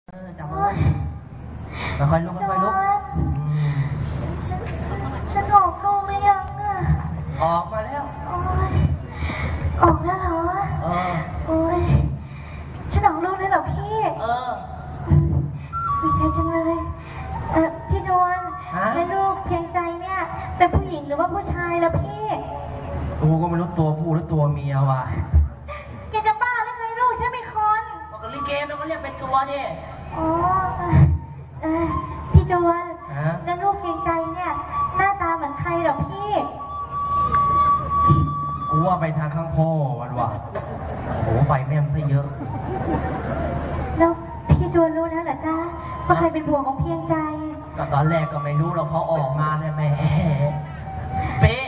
จับมือค่อยลุกค่อยลุกฉันออกลูกหรือยังอ่ะออกมาแล้วออกแล้วเหรอโอ้ยฉันออกลูกแล้วเหรอพี่ดีใจจังเลยพี่จวนแล้วลูกเพียงใจเนี่ยเป็นผู้หญิงหรือว่าผู้ชายล่ะพี่กูก็ไม่รู้ตัวผู้หรือตัวเมียว่ะแกจะบ้าหรือไงลูกฉันเป็นคนบอกกับลิเกมันก็เรียกเป็นตัวดิพี่จวนแล้วลูกเพียงใจเนี่ยหน้าตาเหมือนใครเหรอพี่กูว่าไปทางข้างพ่อวันว่ะโอ้ไปแม่มซะเยอะแล้วพี่จวนรู้แล้วเหรอจ๊ะว่าใครเป็นผัวของเพียงใจก็ตอนแรกก็ไม่รู้หรอกพอออกมาเนี่ยแม่เป๊ะ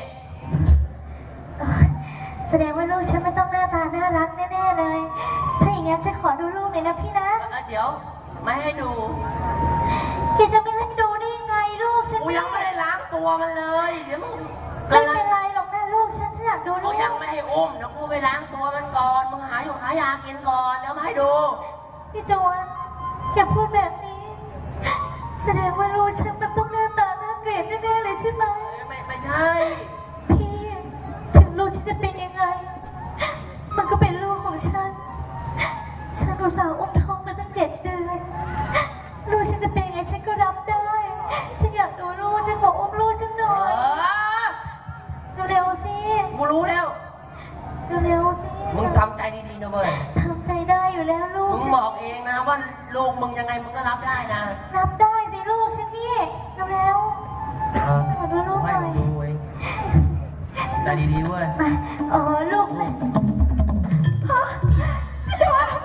แสดงว่าลูกฉันไม่ต้องหน้าตาน่ารักแน่ๆเลยถ้าอย่างงั้นฉันขอดูลูกหน่อยนะพี่นะเดี๋ยวไม่ให้ดูพี่จะไม่ให้ดูได้ยังไงลูกฉันกูยังไม่ได้ล้างตัวมันเลยเดี๋ยวไม่เป็นไรหรอกนะลูกฉันอยากดูลูกยังไม่ให้อุ้มเดี๋ยวกูไปล้างตัวมันก่อนมึงหายากินก่อนเดี๋ยวมาให้ดูพี่จวนอย่าพูดแบบนี้แสดงว่าลูกฉันมันต้องหน้าตาน่าเกลียดแน่ๆเลยใช่ไหมไม่ใช่พี่ถึงลูกที่จะเป็นยังไงมันก็เป็นลูกของฉันอุตส่าห์อุ้มท้องมาตั้ง7 เดือนลูกฉันจะเป็นยังไงฉันก็รับได้ฉันอยากดูลูกฉันขออุ้มลูกฉันหน่อยเร็วๆสิกูรู้แล้วเร็วๆสิมึงทำใจดีๆนะเว้ยทำใจได้อยู่แล้วลูกมึงบอกเองนะว่าลูกมึงยังไงมึงก็รับได้นะรับได้สิลูกฉันนี่เร็วๆขอดูลูกหน่อยดูเองใจดีๆเว้ยลูกเลยพี่จวน